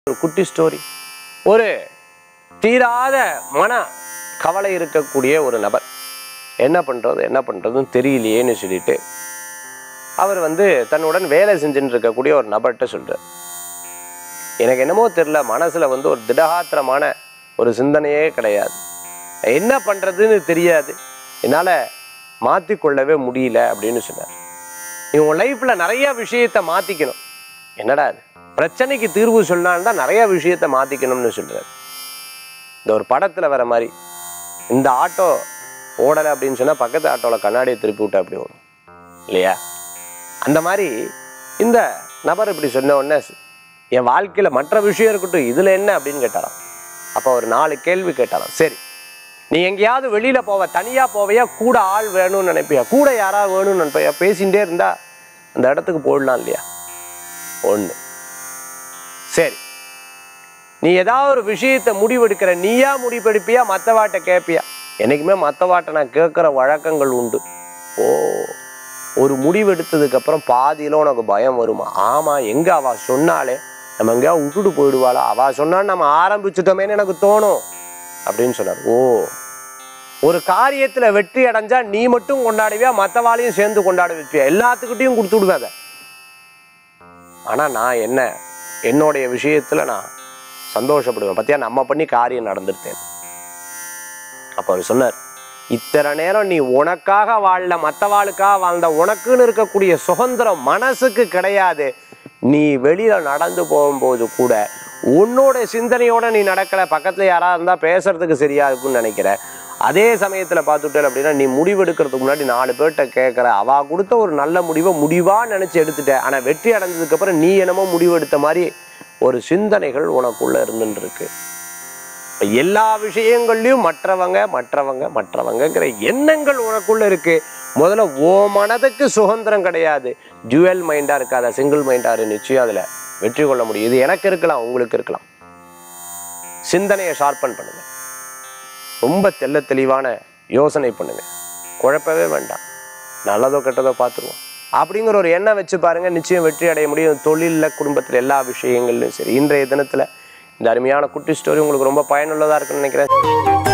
ஒரு குட்டி ஸ்டோரி. ஒரு தீராத மன கவலை இருக்கக்கூடிய ஒரு நபர் என்ன பண்ணுறதுன்னு தெரியலையேன்னு சொல்லிட்டு அவர் தன்னுடன் வேலை செஞ்சுட்டு இருக்கக்கூடிய ஒரு நபர்கிட்ட சொல்கிறார், எனக்கு என்னமோ தெரியல, மனசில் ஒரு திடகாத்திரமான ஒரு சிந்தனையே கிடையாது, என்ன பண்ணுறதுன்னு தெரியாது, என்னால் மாற்றிக்கொள்ளவே முடியல அப்படின்னு சொன்னார். நீ உன் லைஃப்பில் நிறைய விஷயத்தை மாற்றிக்கணும். என்னடா அது, பிரச்சனைக்கு தீர்வு சொன்னால்தான் நிறைய விஷயத்தை மாற்றிக்கணும்னு சொல்கிறார். இந்த ஒரு படத்தில் வர மாதிரி, இந்த ஆட்டோ ஓடலை அப்படின்னு சொன்னால் பக்கத்து ஆட்டோவில் கண்ணாடியை திருப்பி விட்டா அப்படி ஓடும் இல்லையா? அந்த மாதிரி இந்த நபர் இப்படி சொன்ன உடனே என் வாழ்க்கையில் மற்ற விஷயம் இருக்கட்டும், இதில் என்ன அப்படின்னு கேட்டாராம். அப்போ ஒரு 4 கேள்வி கேட்டாராம். சரி, நீ எங்கேயாவது வெளியில் போவ, தனியாக போவையா, கூட ஆள் வேணும்னு நினைப்பியா, கூட யாராவது வேணும்னு நினைப்பியா, பேசிகிட்டே இருந்தால் அந்த இடத்துக்கு போயிடலாம் இல்லையா? 1. சரி, நீ ஏதாவது ஒரு விஷயத்தை முடிவெடுக்கிற, நீயா முடிவெடுப்பியா, மற்றவாட்ட கேட்பியா? என்றைக்குமே மற்றவாட்ட நான் கேட்குற வழக்கங்கள் உண்டு. ஓ, ஒரு முடிவெடுத்ததுக்கப்புறம் பாதியில் உனக்கு பயம் வருமா? ஆமாம், எங்கே அவள் சொன்னாலே நம்ம எங்கேயா விட்டுட்டு போயிடுவாளா, அவள் சொன்னான்னு நம்ம ஆரம்பிச்சுட்டோமேன்னு எனக்கு தோணும் அப்படின்னு சொன்னார். ஓ, ஒரு காரியத்தில் வெற்றி அடைஞ்சா நீ மட்டும் கொண்டாடுவியா, மற்றவாளையும் சேர்ந்து கொண்டாட வைப்பியா? எல்லாத்துக்கிட்டையும் கொடுத்து விடுவேன் அதை. ஆனால் நான் என்னுடைய விஷயத்தில் நான் சந்தோஷப்படுவேன். பார்த்தியா, நம்ம பண்ணி காரியம் நடந்துருத்தேன். அப்போ அவர் சொன்னார், இத்தனை நேரம் நீ உனக்காக வாழல, மற்றவாளுக்காக வாழ்ந்த, உனக்குன்னு இருக்கக்கூடிய சுதந்திரம் மனசுக்கு கிடையாது. நீ வெளியில் நடந்து போகும்போது கூட உன்னோட சிந்தனையோட நீ நடக்கலை, பக்கத்தில் யாராவது இருந்தால் பேசுறதுக்கு சரியா இருக்குன்னு நினைக்கிற. அதே சமயத்தில் பார்த்துட்டேன் அப்படின்னா நீ முடிவெடுக்கிறதுக்கு முன்னாடி 4 பேர்கிட்ட கேட்குற. அவள் கொடுத்த ஒரு நல்ல முடிவாக நினச்சி எடுத்துட்ட. ஆனால் வெற்றி அடைஞ்சதுக்கப்புறம் நீ என்னமோ முடிவெடுத்த மாதிரி ஒரு சிந்தனைகள் உனக்குள்ளே இருந்துருக்கு. எல்லா விஷயங்கள்லையும் மற்றவங்கிற எண்ணங்கள் உனக்குள்ள இருக்கு. முதல்ல ஓ மனதுக்கு சுதந்திரம் கிடையாது. டியூவல் மைண்டா இருக்காத, சிங்கிள் மைண்டா இரு, நிச்சயம் அதுல வெற்றி கொள்ள முடியும். இது எனக்கு இருக்கலாம், உங்களுக்கு இருக்கலாம். சிந்தனையை ஷார்பன் பண்ணுங்க, ரொம்ப தெளிவான யோசனை பண்ணுங்க, குழப்பவே வேண்டாம், நல்லதோ கெட்டதோ பார்த்துருவோம் அப்படிங்கிற ஒரு எண்ணம் வச்சு பாருங்க, நிச்சயம் வெற்றி அடைய முடியும். தொழிலில், குடும்பத்தில், எல்லா விஷயங்கள்லையும் சரி. இன்றைய தினத்துல இந்த அருமையான குட்டி ஸ்டோரி உங்களுக்கு ரொம்ப பயனுள்ளதா இருக்குன்னு நினைக்கிறேன்.